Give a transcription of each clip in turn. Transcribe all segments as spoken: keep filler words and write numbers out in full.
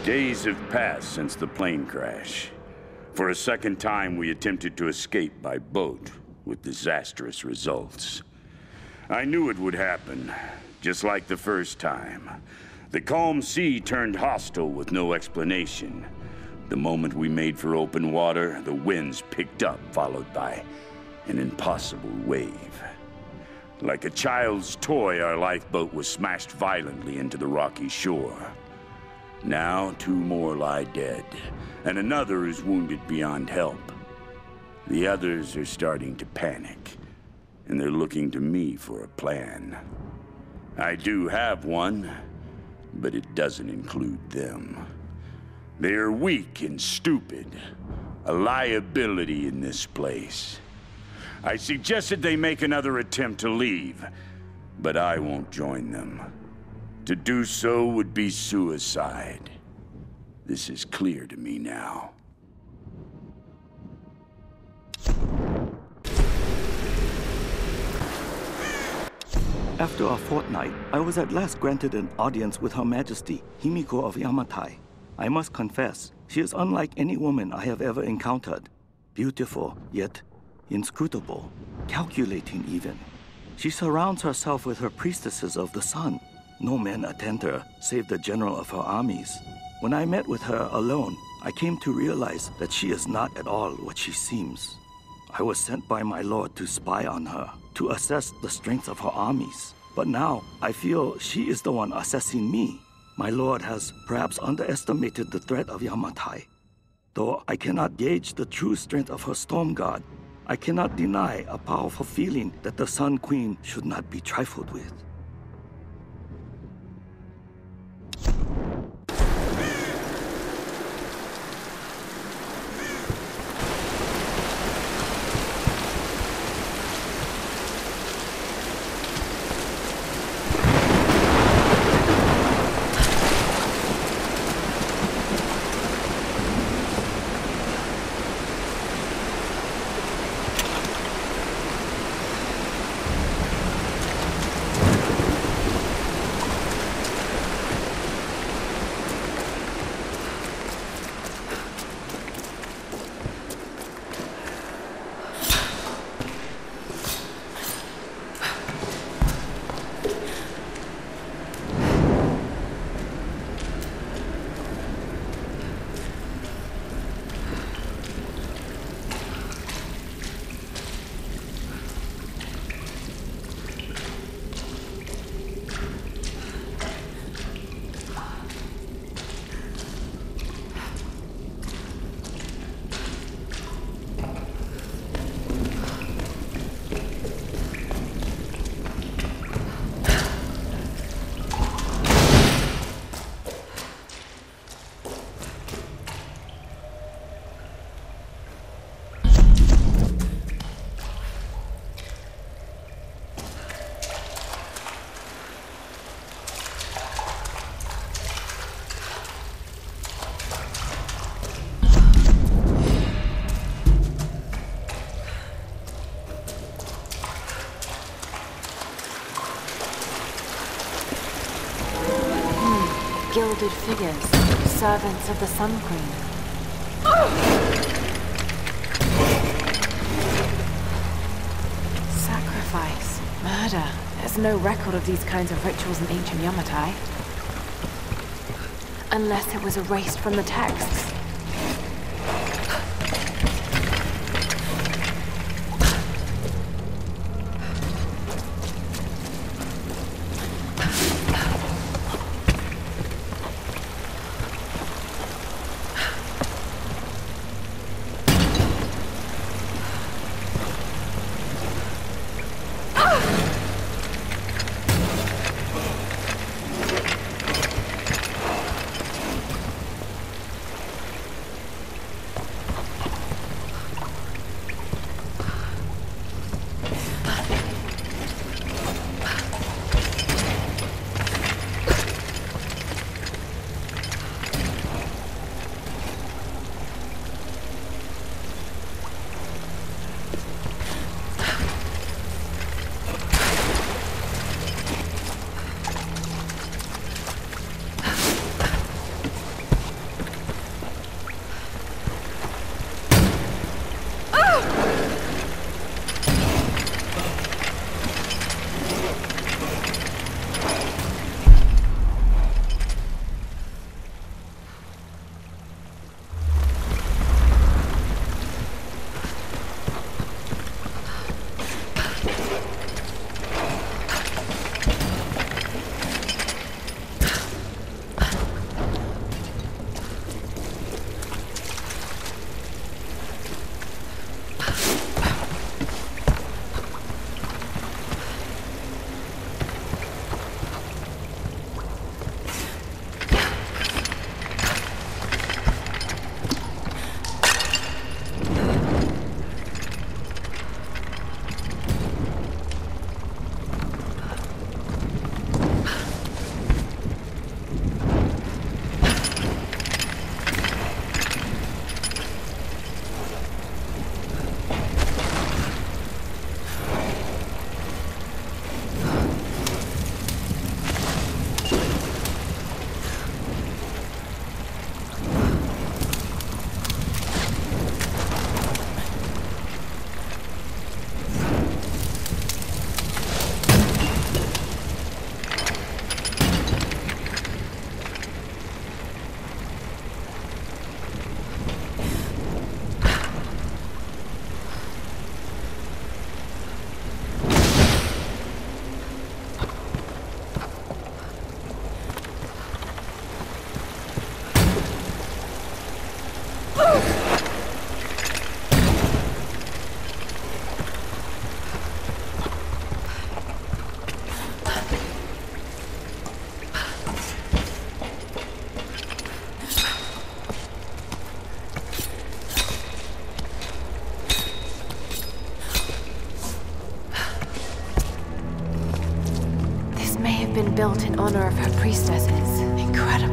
Days have passed since the plane crash. For a second time, we attempted to escape by boat, with disastrous results. I knew it would happen, just like the first time. The calm sea turned hostile with no explanation. The moment we made for open water, the winds picked up, followed by an impossible wave. Like a child's toy, our lifeboat was smashed violently into the rocky shore. Now, two more lie dead, and another is wounded beyond help. The others are starting to panic, and they're looking to me for a plan. I do have one, but it doesn't include them. They are weak and stupid, a liability in this place. I suggested they make another attempt to leave, but I won't join them. To do so would be suicide. This is clear to me now. After a fortnight, I was at last granted an audience with Her Majesty, Himiko of Yamatai. I must confess, she is unlike any woman I have ever encountered. Beautiful, yet inscrutable, calculating even. She surrounds herself with her priestesses of the sun. No men attend her, save the general of her armies. When I met with her alone, I came to realize that she is not at all what she seems. I was sent by my lord to spy on her, to assess the strength of her armies. But now, I feel she is the one assessing me. My lord has perhaps underestimated the threat of Yamatai. Though I cannot gauge the true strength of her storm god, I cannot deny a powerful feeling that the Sun Queen should not be trifled with. Gilded figures, servants of the Sun Queen. Sacrifice, murder. There's no record of these kinds of rituals in ancient Yamatai. Unless it was erased from the texts. have been built in honor of her priestesses. Incredible.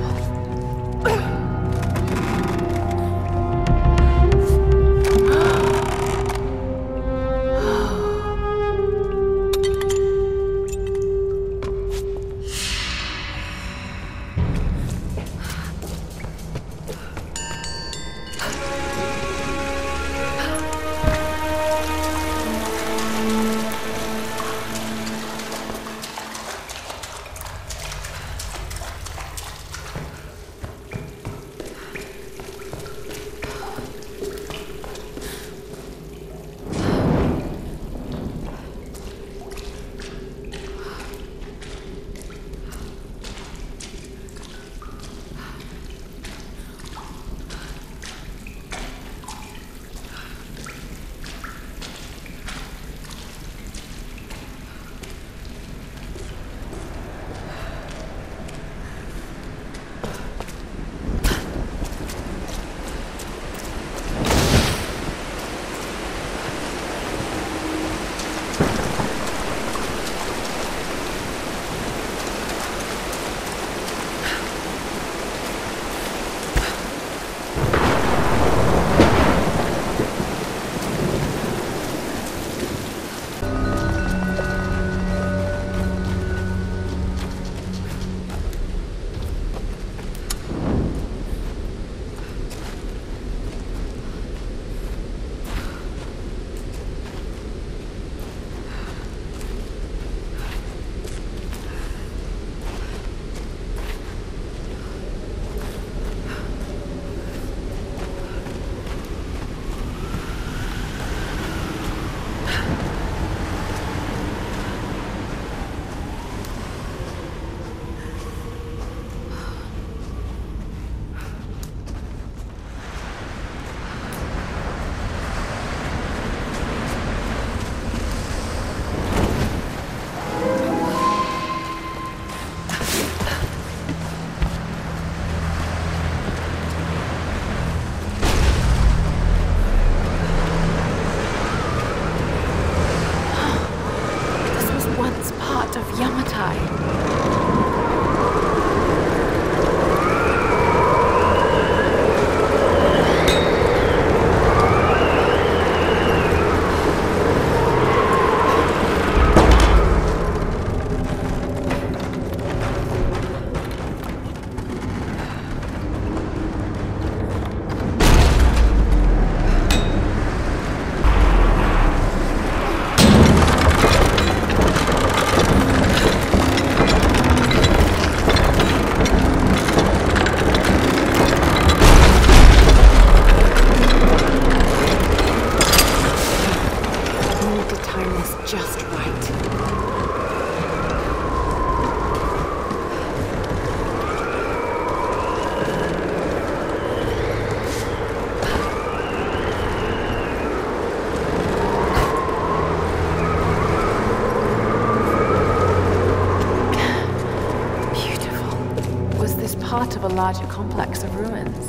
Part of a larger complex of ruins.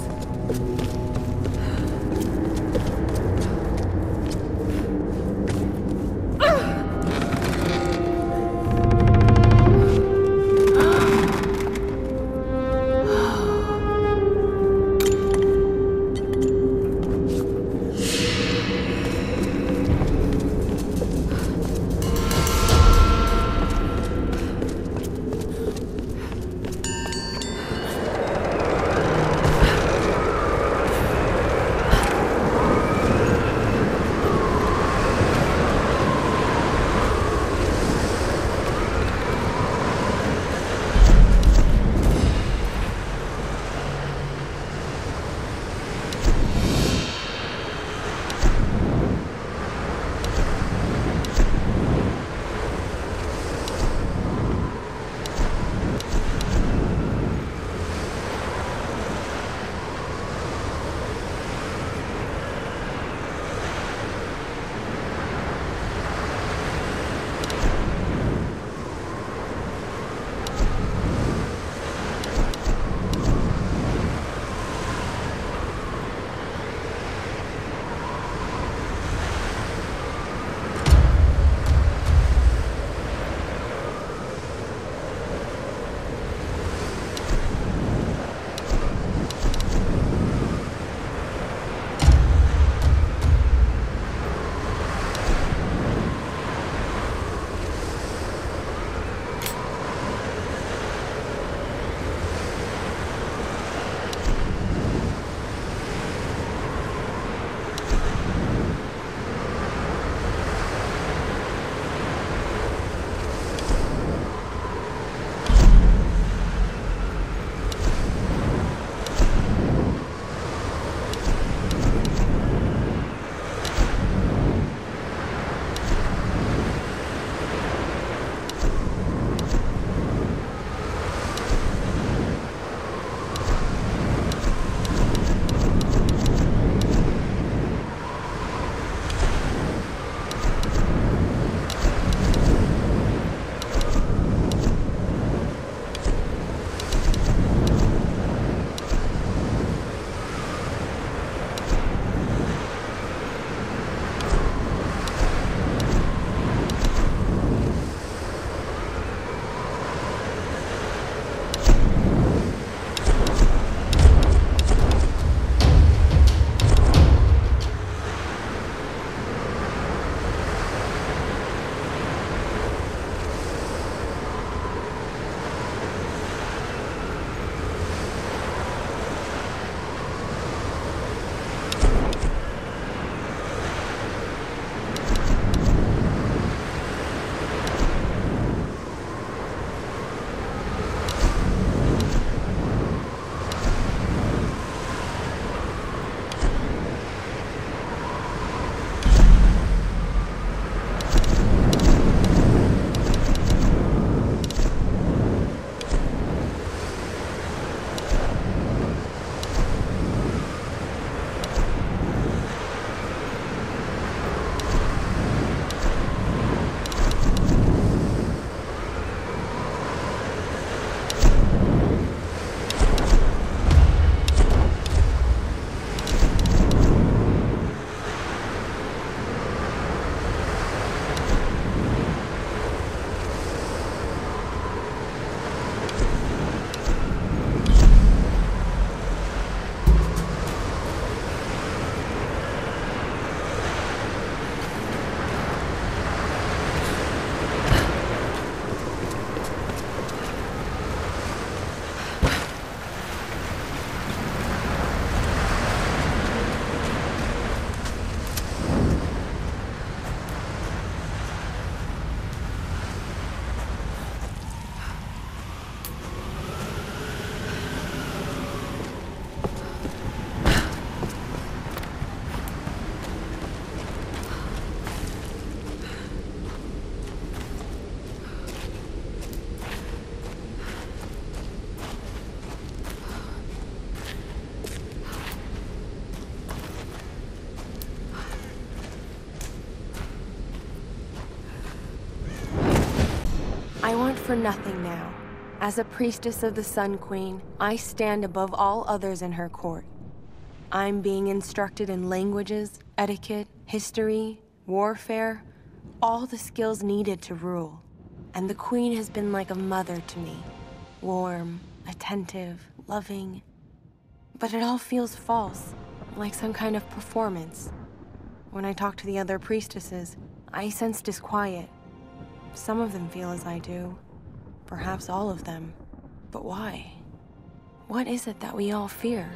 for nothing now. As a priestess of the Sun Queen, I stand above all others in her court. I'm being instructed in languages, etiquette, history, warfare, all the skills needed to rule. And the Queen has been like a mother to me. Warm, attentive, loving. But it all feels false, like some kind of performance. When I talk to the other priestesses, I sense disquiet. Some of them feel as I do. Perhaps all of them. But why? What is it that we all fear?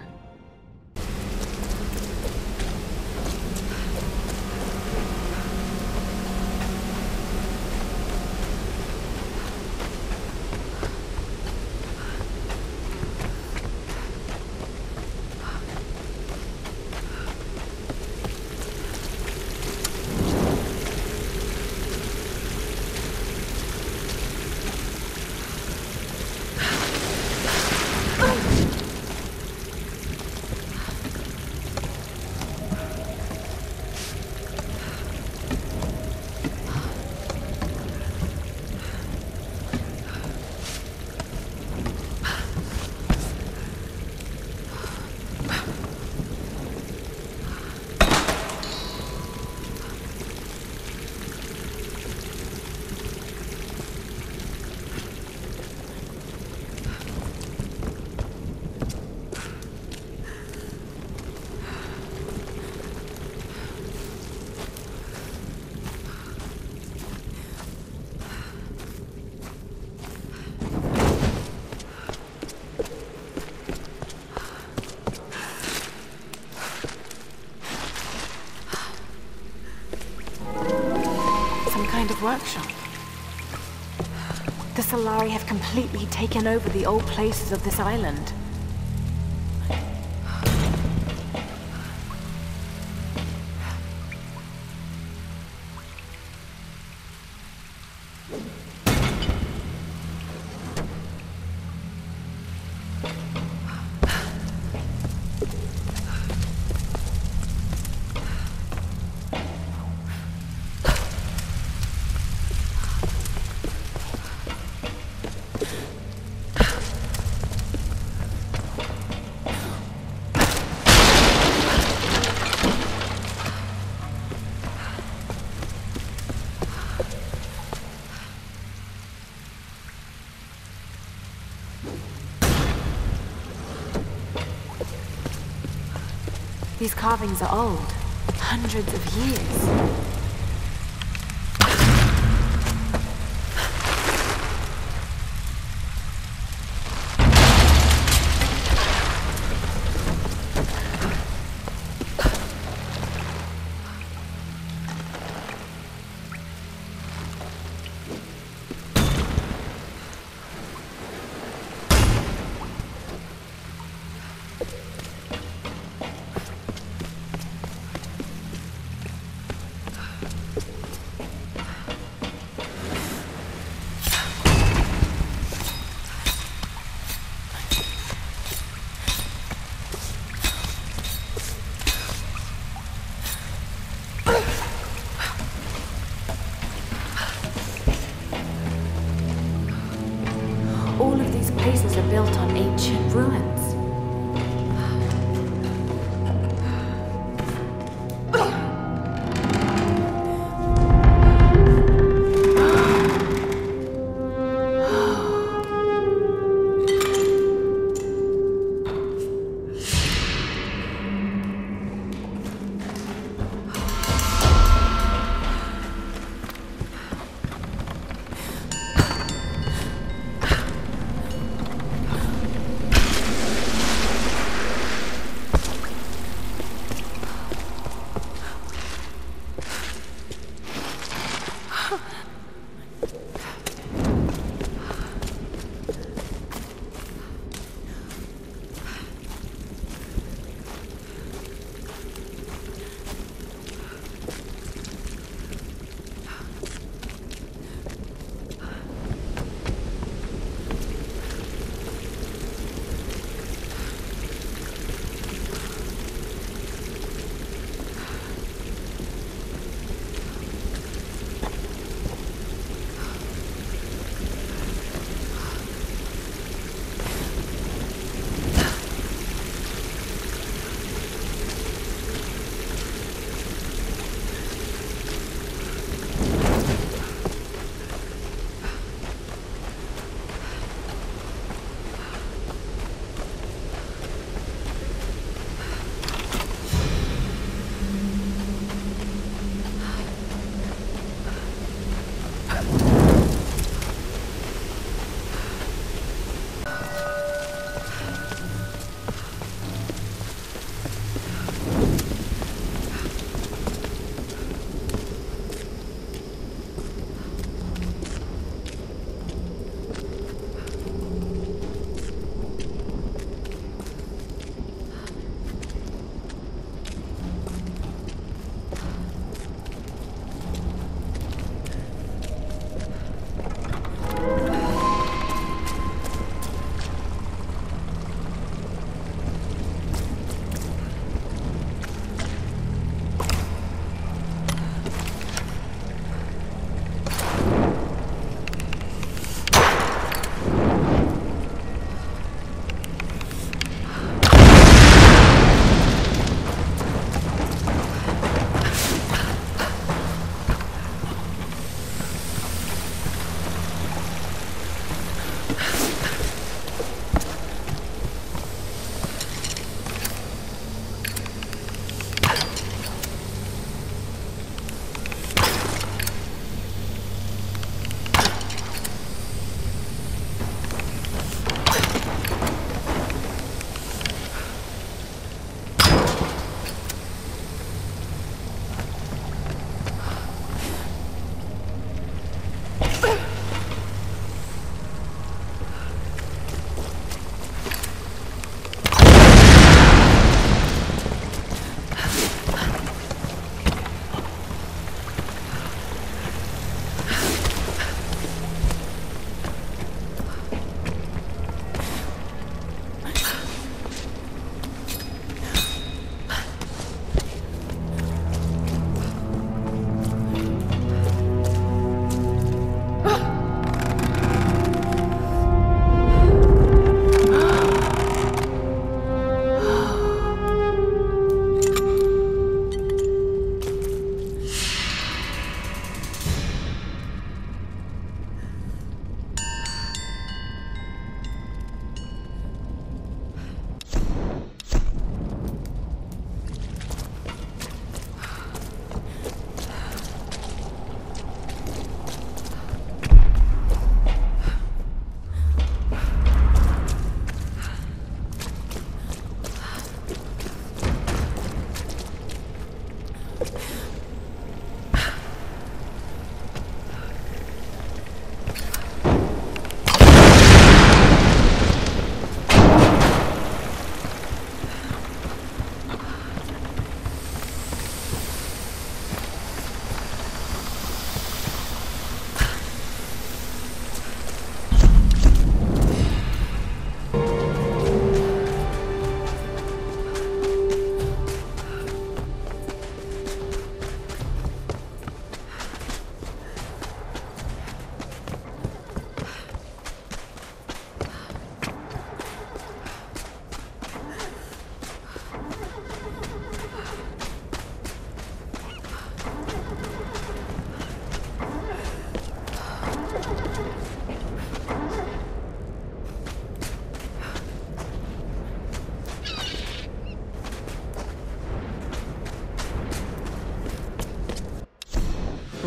Workshop. The Solari have completely taken over the old places of this island. These carvings are old, hundreds of years. Places are built on ancient ruins.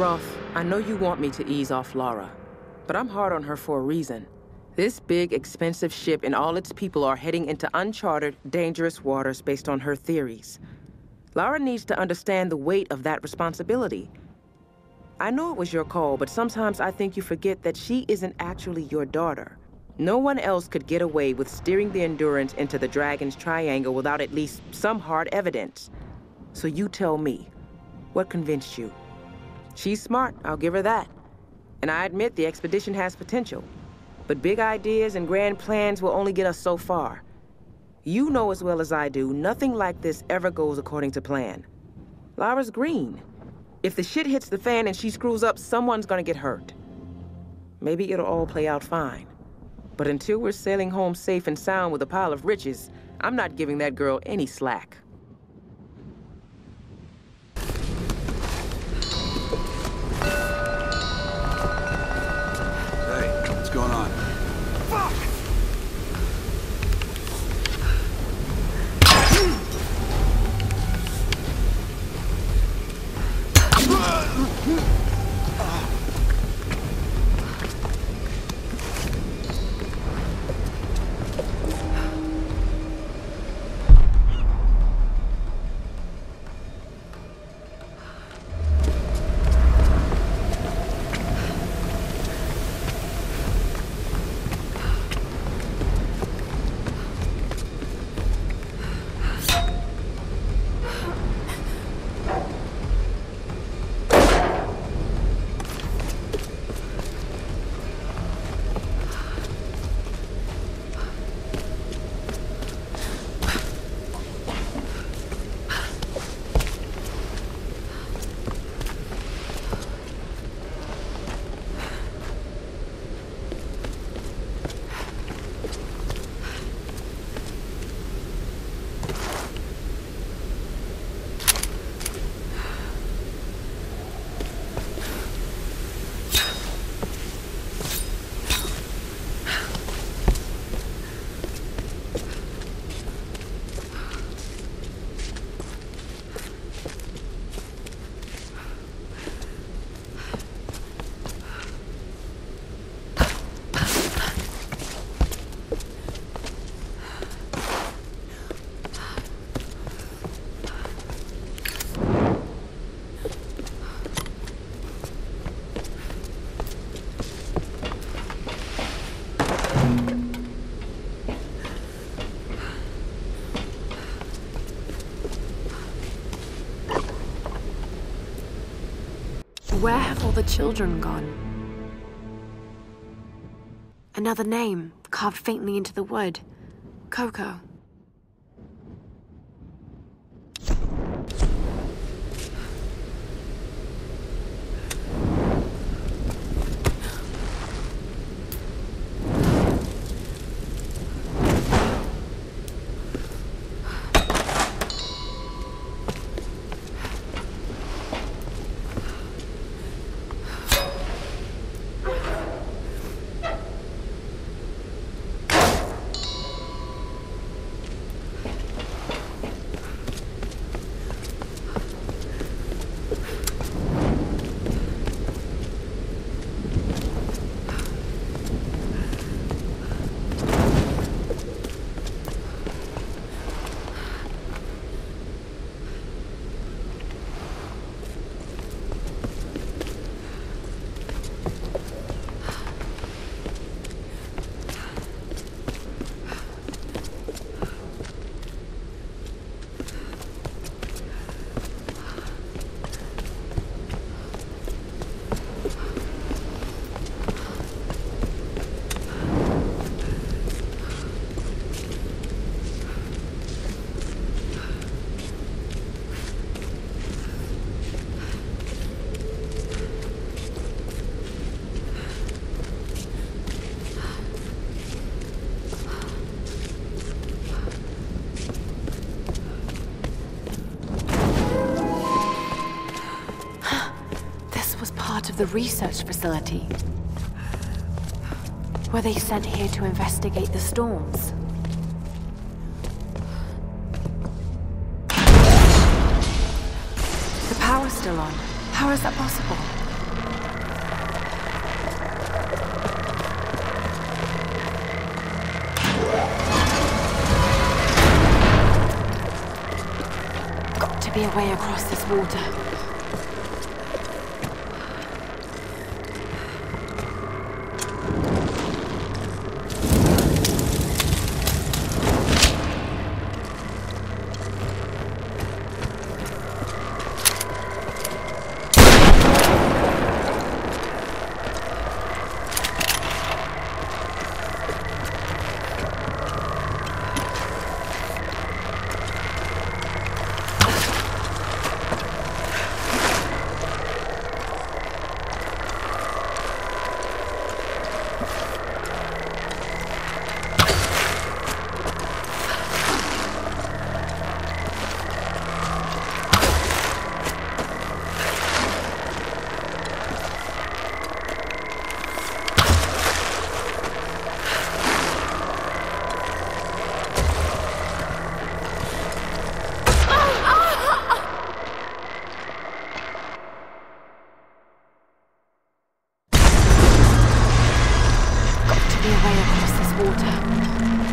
Roth, I know you want me to ease off Lara, but I'm hard on her for a reason. This big, expensive ship and all its people are heading into uncharted, dangerous waters based on her theories. Lara needs to understand the weight of that responsibility. I know it was your call, but sometimes I think you forget that she isn't actually your daughter. No one else could get away with steering the Endurance into the Dragon's Triangle without at least some hard evidence. So you tell me, what convinced you? She's smart, I'll give her that. And I admit the expedition has potential. But big ideas and grand plans will only get us so far. You know as well as I do, nothing like this ever goes according to plan. Lara's green. If the shit hits the fan and she screws up, someone's gonna get hurt. Maybe it'll all play out fine. But until we're sailing home safe and sound with a pile of riches, I'm not giving that girl any slack. Hey, what's going on? Fuck! Where have all the children gone? Another name, carved faintly into the wood. Coco. Of the research facility. Were they sent here to investigate the storms? The power's still on. How is that possible? be a way across this water. Be a way across this water.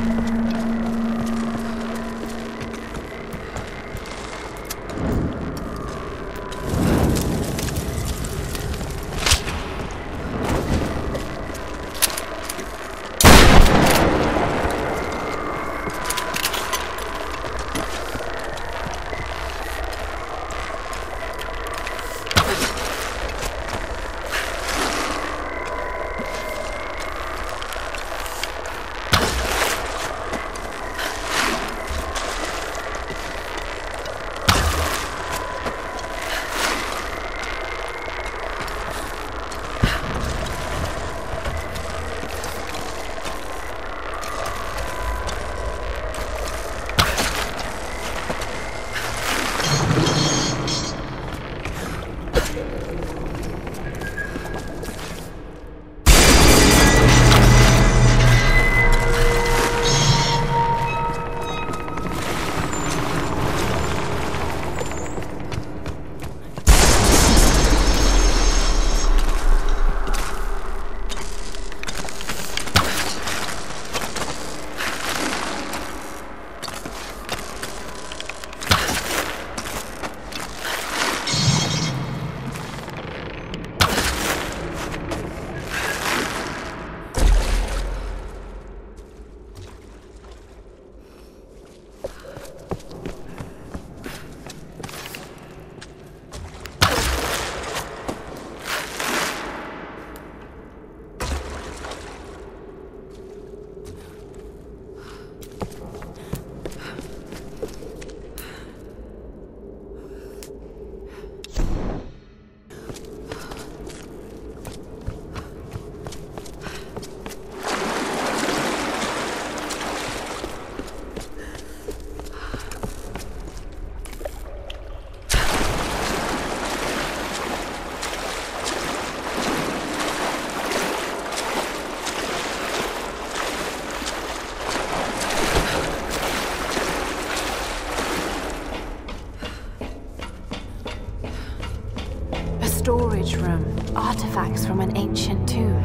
Storage room. Artifacts from an ancient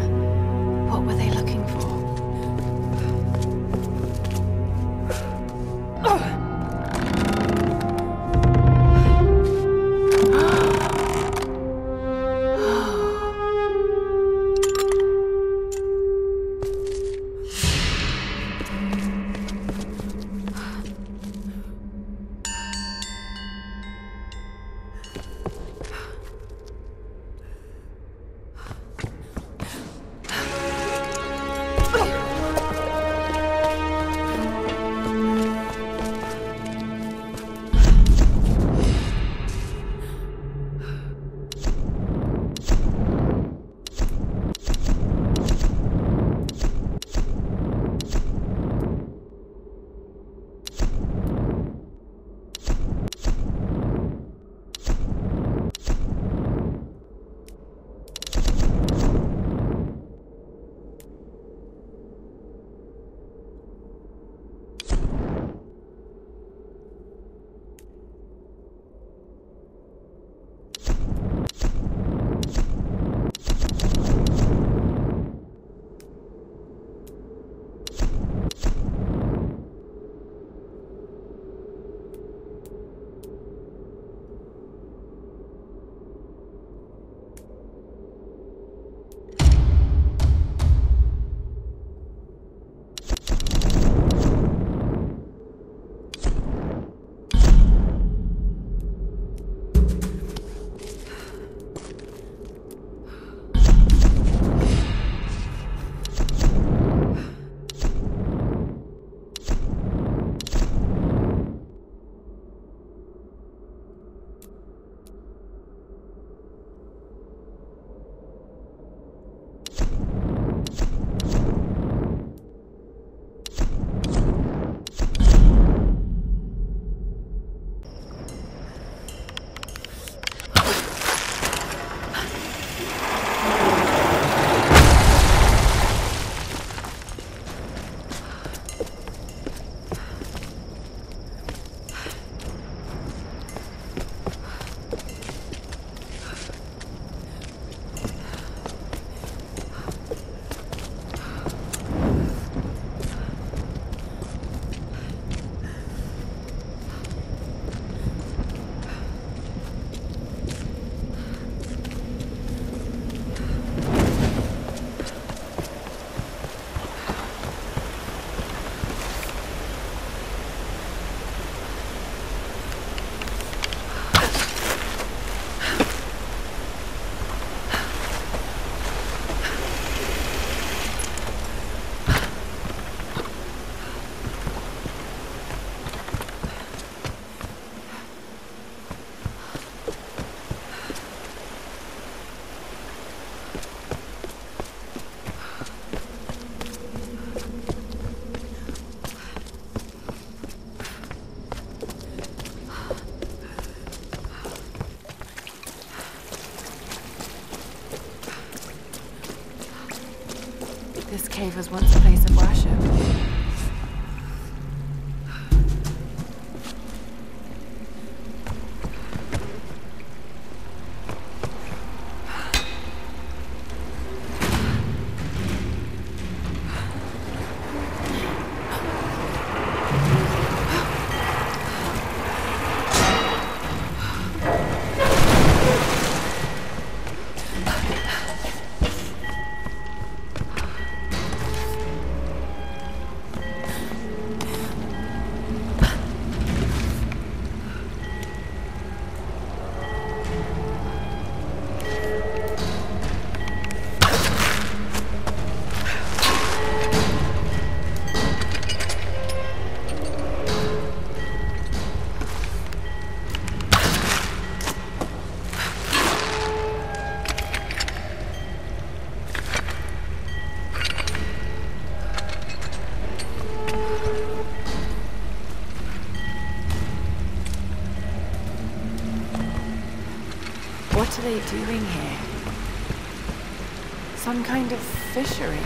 tomb. What were they looking for? cave was once a place of worship. What are they doing here? Some kind of fishery?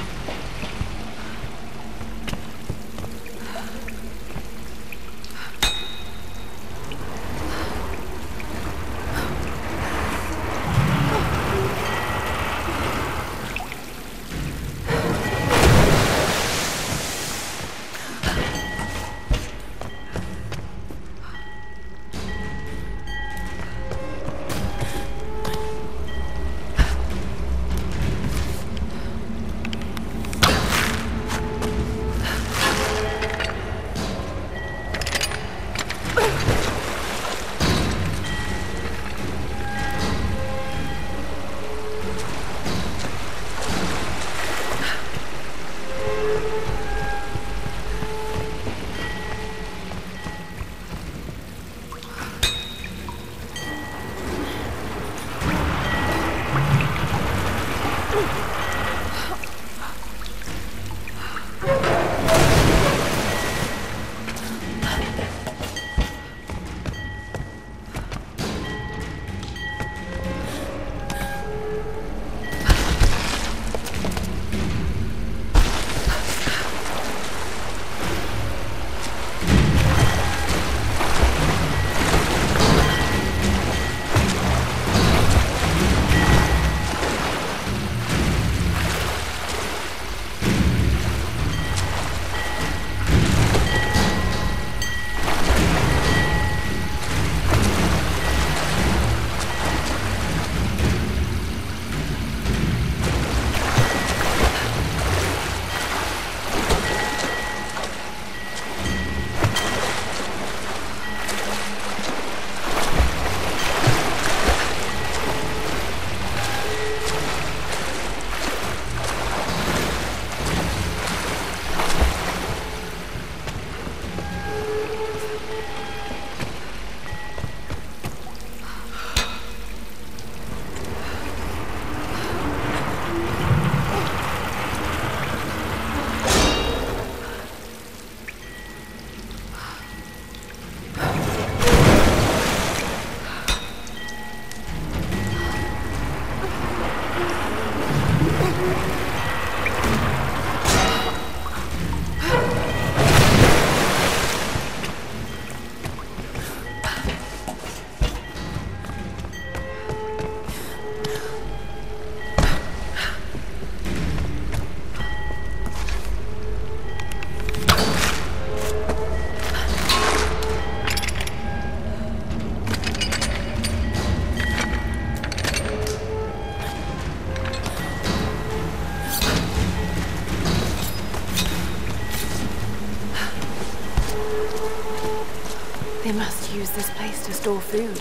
They must use this place to store food.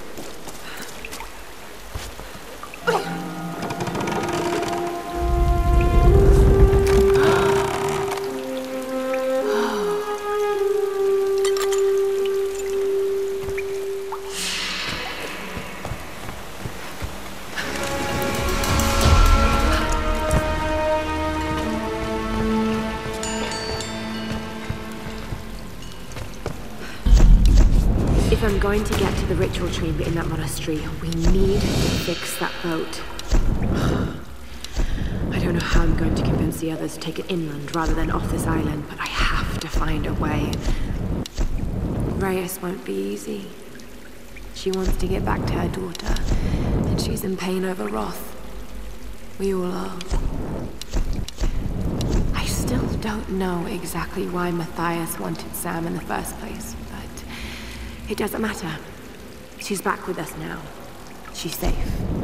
If I'm going to get to the ritual chamber in that monastery, we need to fix that boat. I don't know how I'm going to convince the others to take it inland rather than off this island, but I have to find a way. Reyes won't be easy. She wants to get back to her daughter, and she's in pain over Roth. We all are. I still don't know exactly why Matthias wanted Sam in the first place, but it doesn't matter. She's back with us now. She's safe.